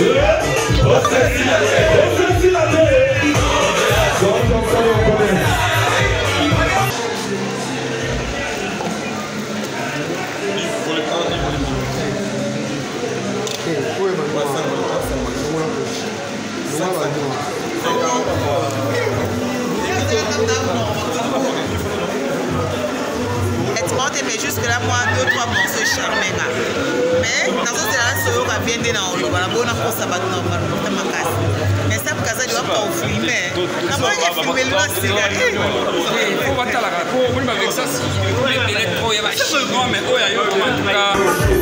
Mais jusque là, moi, 2-3 morceaux charmés. Mais dans ce cas-là, c'est eux qui viennent dans le voilà, bon, on a ça maintenant, mais ça, pour ça, tu vas pas filmer. Comment il y a filmé là, c'est la il faut voir la rapport, on va avec ça, si l'électro, il y a pas chinois, mais oh, il y a eu en tout cas.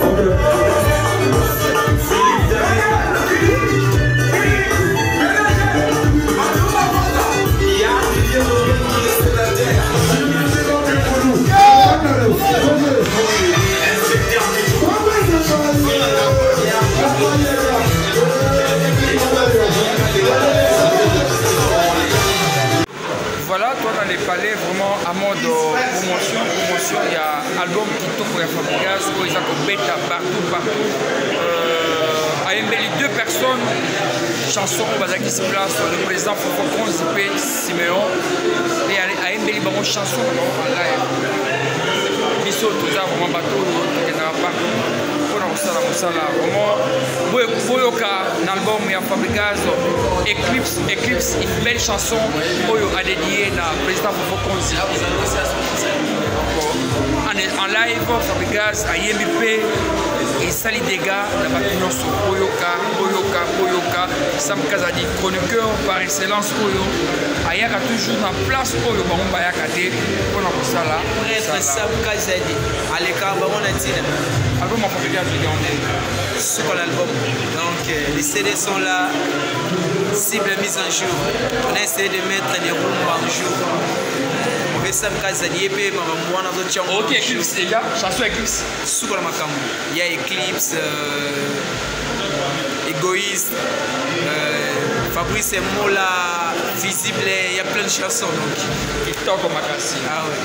Voilà, toi dans les palais, vraiment à mode promotion, il y a un album qui tourne pour la Fabrigas, ils ont bêta partout. À embellir 2 personnes, chansons qui se place, le président Fofokon Zipé Siméon, et à embellir une chanson en live. Bissot, tout ça, vraiment bateau, il n'y en a pas. Vraiment, Boyoka, un album et un Fabrigas, Eclipse, une belle chanson, Boyo a dédié à président Fofokon Zipé. En live, Fabrigas, à IMP, et Sali Dega, la bâtiment sur Boyoka, Sam Kazadi, chroniqueur par excellence, Boyo. Ayaka toujours en place, Boyo, Bayakate, pour la Moussala. Sam Kazadi, à l'écart, on a dit. Album en Fabrigas, sur l'album. Donc, les CD sont là, cible mise en jour. On a essayé de mettre des roues en jour. Sam Kazadi et puis moi dans d'autres chambres. Ok, Eclipse, il y a chanson Eclipse. Sur la macam. Il y a Eclipse, Égoïste, Fabrice et Mola, Visible, il y a plein de chansons donc. TikTok comme Makassi. Ah ouais.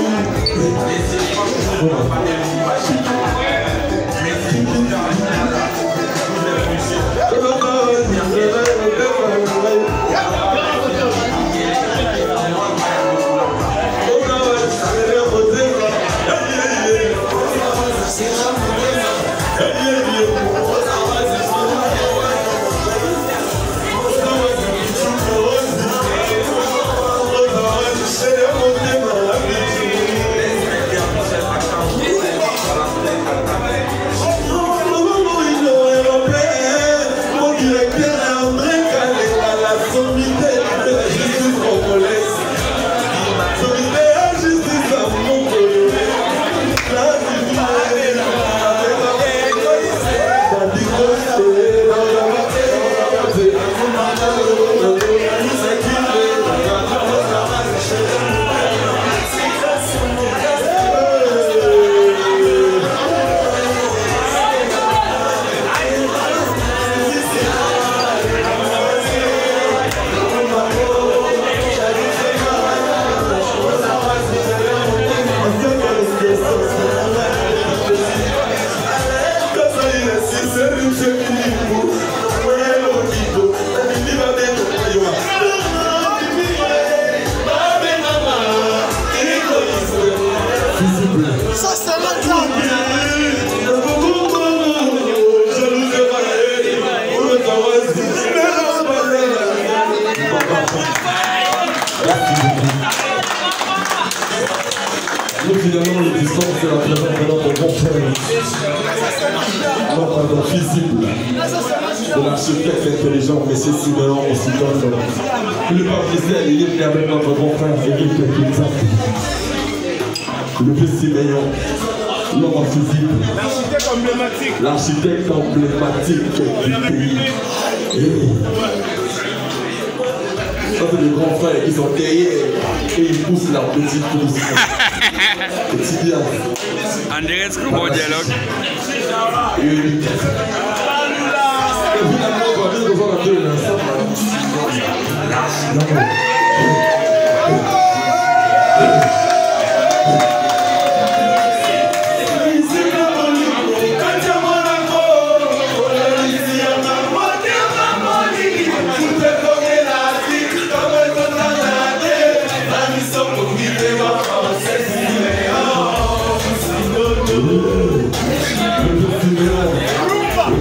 Finalement, les distances, c'est la présence de notre bon frère. Notre pardon visible de l'architecte intelligent, M. Siméon Ossidon. Le pape il est venu avec notre bon frère Eric Kinzak. Le fils Siméon, l'homme physique, l'architecte emblématique du pays. Ça, c'est les grands frères qui sont derrière et ils poussent leur petite pousse. Petit bien. En direct, c'est un bon dialogue. Et finalement, on va bien besoin d'un peu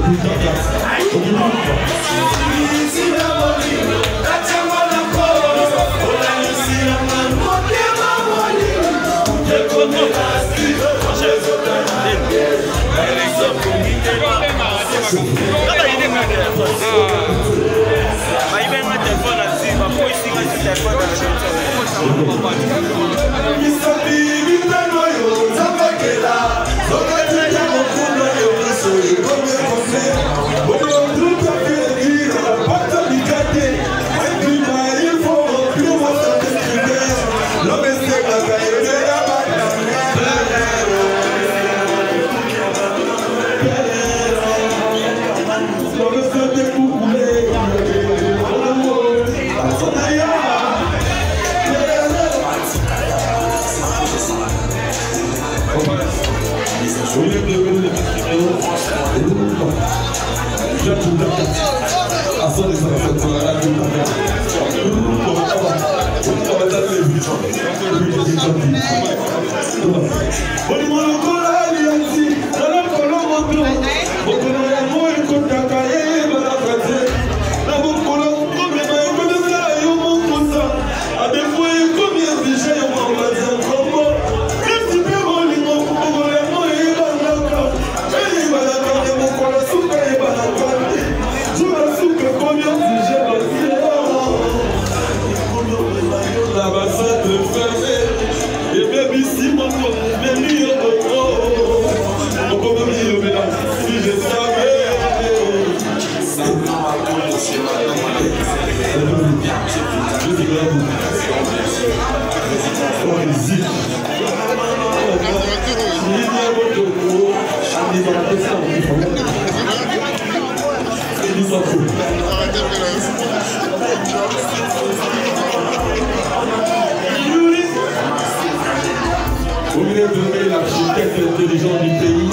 L'architecte intelligent du pays.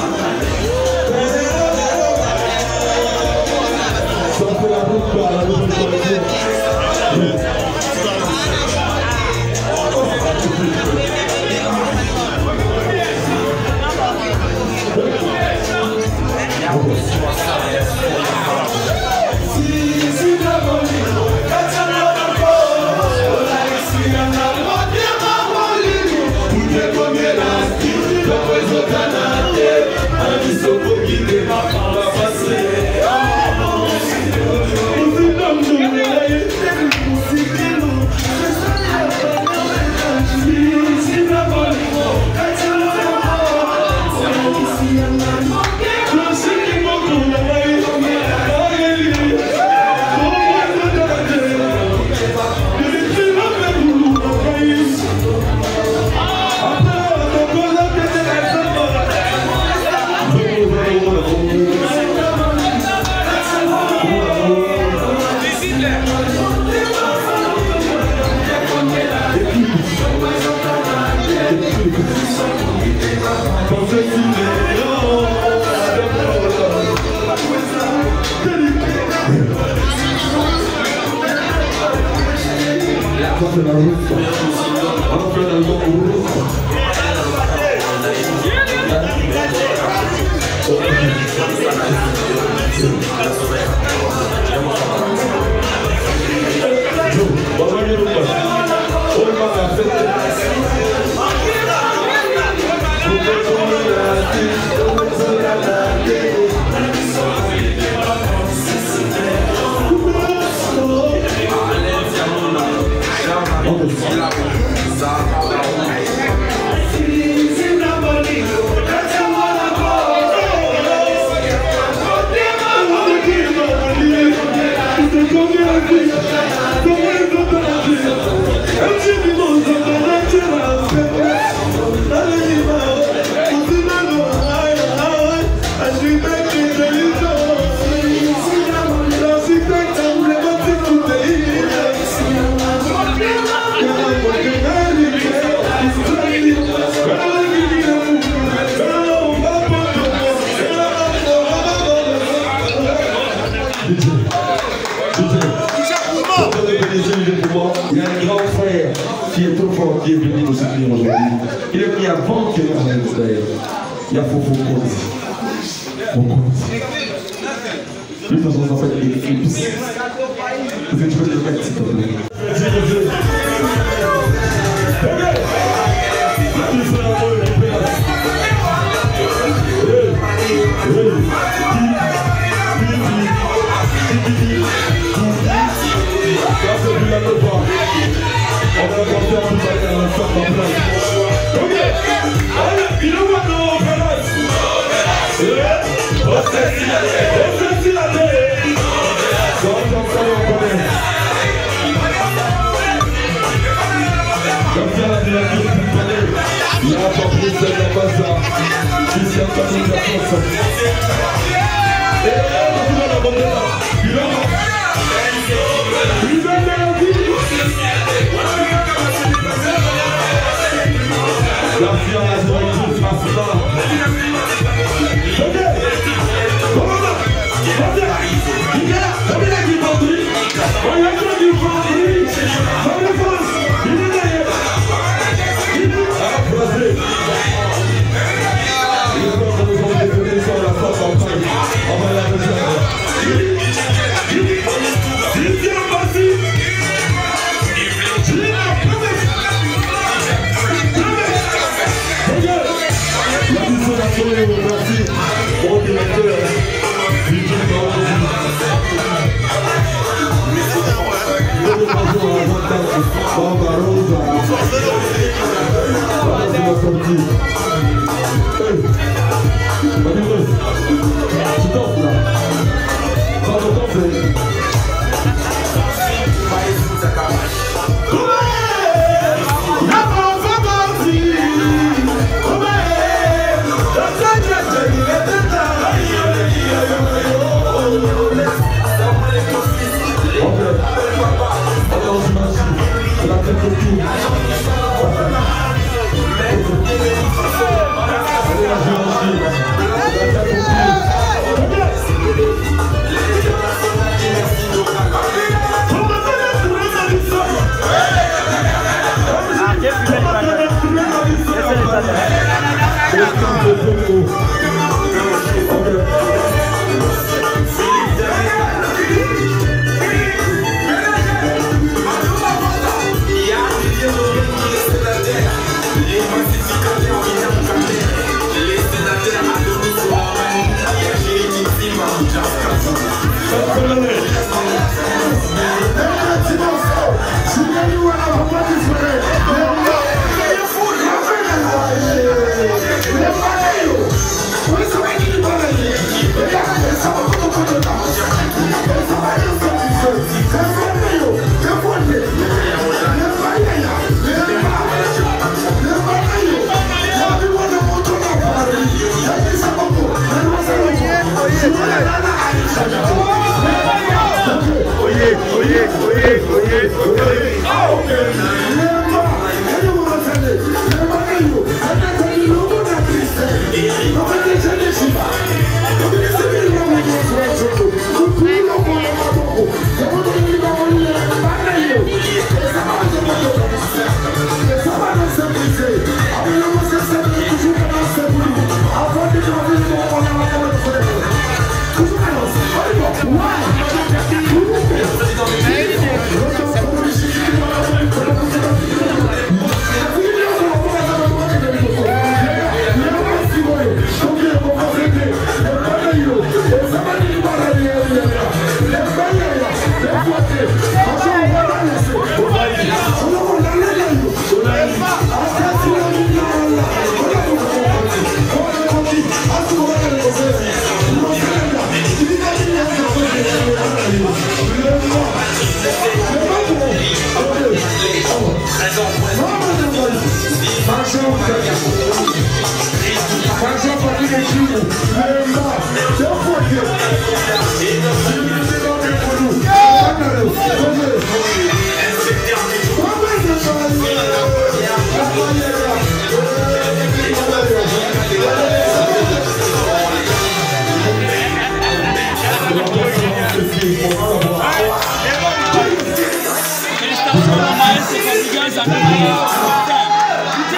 Ça fait la route par la nouvelle coalition. Il y a un grand frère qui est trop fort, qui est venu nous soutenir aujourd'hui. Il est venu avant que nous d'ailleurs. Il y a Fofo Konzi. Lui, de toute façon, ça fait des épices. Vous êtes joué de mettre, s'il te plaît. On va porter un peu de temps en place. Ok, allez, il est où maintenant, Palace? On sait la tête. Donc, on connaît. Comme ça, la dynamique, il y a un portrait de la base là. Ici, un tableau de la force. Et là, on va la monter là. Il est là. Il est là. La fille à la directrice nationale. Ok. Comment il est là. Comme il a dit vendredi. On a dit vendredi. Comme le France. Il est derrière. Il est croisé. Il est là pour nous donner sur la force en train. On va la rejoindre. Il tient passé. Merci au directeur Vijay Baozi. Bonjour à la Bamba Rosa. Merci la sortie. Marie-Rose, tu danses là. Pas de danser.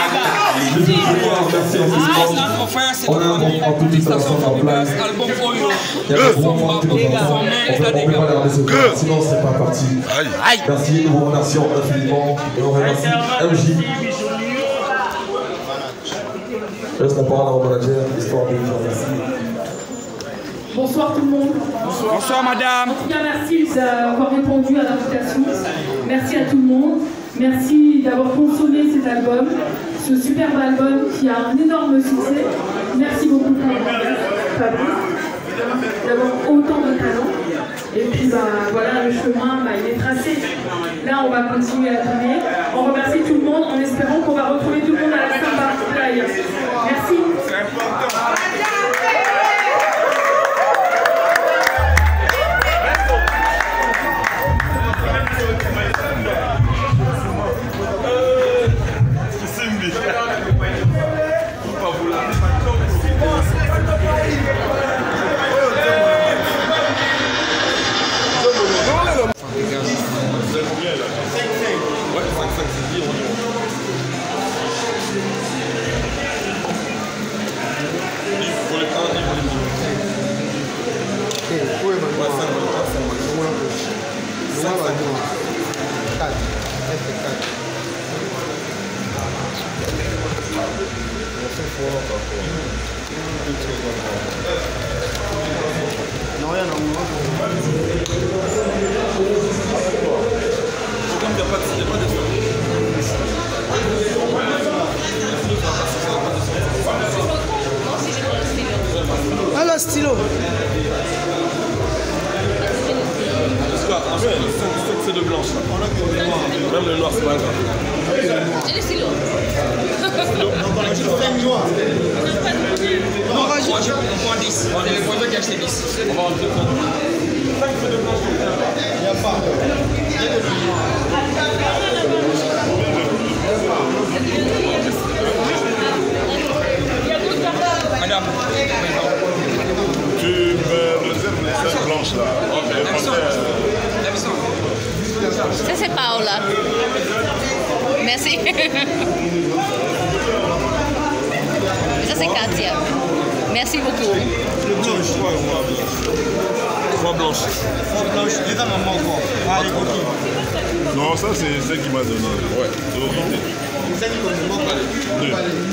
On a un petit station en place. Album Oyo. Il y a un gros moment que nous avons. On ne peut pas les décevoir, sinon c'est pas parti. Merci, nous vous remercions infiniment. Nous remercions MJ. Je laisse la parole à mon manager, histoire de vous remercier. Bonsoir tout le monde. Bonsoir madame. En tout cas, merci d'avoir répondu à l'invitation. Merci à tout le monde. Merci d'avoir consommé cet album, ce superbe album qui a un énorme succès. Merci beaucoup Fabrice d'avoir autant de talent. Et puis voilà, le chemin il est tracé. Là on va continuer à tourner. On remercie tout le monde en espérant qu'on va retrouver tout le monde à la Samba Playa. Merci. Alors, stylo. C'est de blanche. Même le noir, c'est pas grave. Et le stylo. On rajoute. On prend 10. C'est le projet qui a acheté 10. On va enlever ça. Il n'y a pas. Madame. Tu me réserves les scènes blanches là. Ça c'est Paola. Merci. Ça c'est Katia. Merci beaucoup. Le blanche. Trois blanches. Trois blanches. Les dames maman encore. Ah, les coquilles. Non, ça c'est celle qui m'a donné. Ouais. C'est l'autorité. Celle qui donne.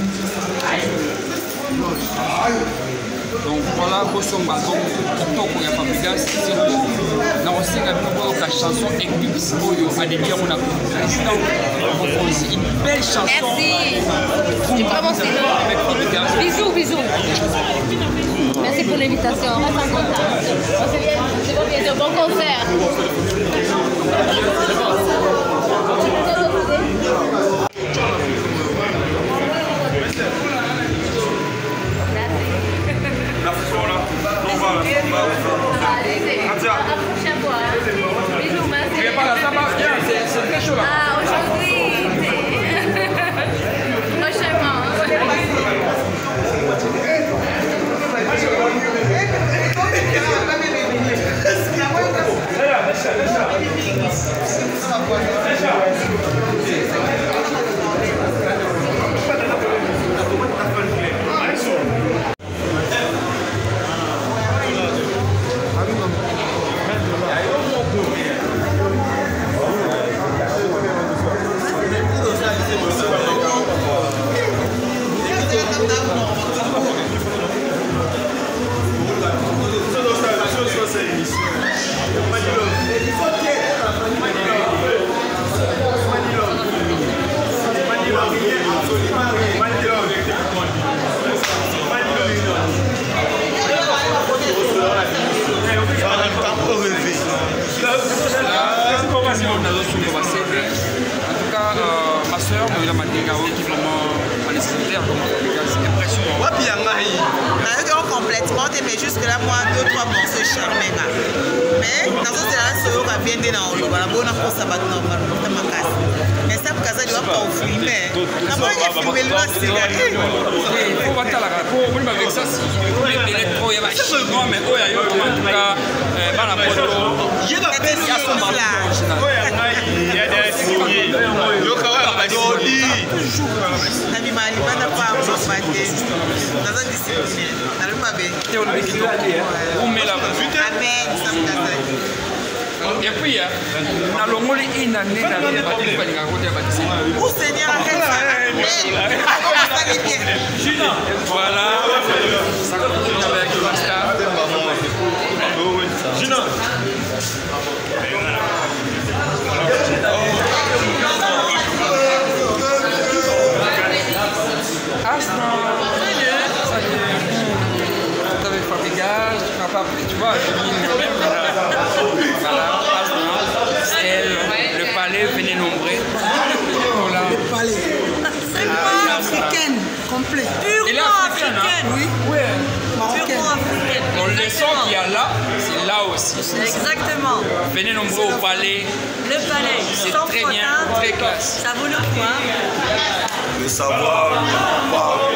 Donc voilà, Bosomba, donc Kitoko ya Fabrigas, na osenga bino la chanson Eclipse Oyo, Adélia on a une belle chanson. Merci. Tu prends mon stylo. Avec Fabrigas. Bisous, bisous. Merci pour l'invitation. On reste en contact. On se vient. C'est bon, bientôt. Bon concert. À la prochaine fois. Bisous, merci. C'est très chaud là. Ah, aujourd'hui. Prochainement. Ma soeur, qui est vraiment nécessaire, c'est impressionnant. Complètement, mais jusque là, moi, 2-3 morceaux charmés. Mais dans ce cas-là, c'est eux qui viennent dans le voilà, bon, on ça va normal, mais ça, parce que je vais pas filmer. Comment il a filmé le reste? Il faut voir la rapport, oui, mais avec ça, si l'électro, il y a un chinois, mais oh, il y a en tout cas, par la photo, il y a des choses là. Il y a des signes. toujours nabima libanda pa mama te naza discipline nalobi mabe te olobi kitoko umela amen samkazaki et puis nalongoli inane na batiki balingaka kote ya batisi o seigneur arrête bien voilà ça continue avec Basta Gina. Asna, avec fatigage, tu vois, je mine quand même. Voilà, Asna, elle, le palais, venez nombrer. Voilà. Le palais. C'est quoi africaine complet. Purement africaine. Oui. Purement africaine. Donc le son qu'il y a là, c'est là aussi. Exactement. Venez nombrer au palais. Le palais, C'est sans très bien, potin, très classe. ça vaut le coup. Hein. Le savoir,